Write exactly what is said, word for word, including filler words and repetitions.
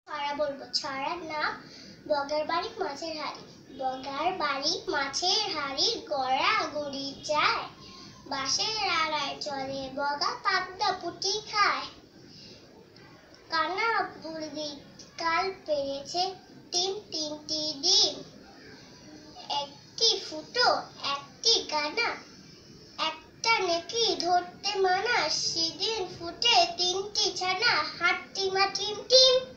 ছড়া বলবো। ছড়ার নাম বগার বাড়ি মাছের হাড়ি। বগার বাড়ি মাছের হাড়ি, গড়া গড়ি যায়, বাঁশের আড়ায় চলে বগা, পাবদা পুঁটি খায়। কানা বুড়ি কাল পেরেছে তিন তিনটি ডিম, একটি ফুটো একটি কানা, একটা নেকি ধরতে মানা, সেদিন ফুটে তিনটি ছানা, হাট্টি মা টিম টিম।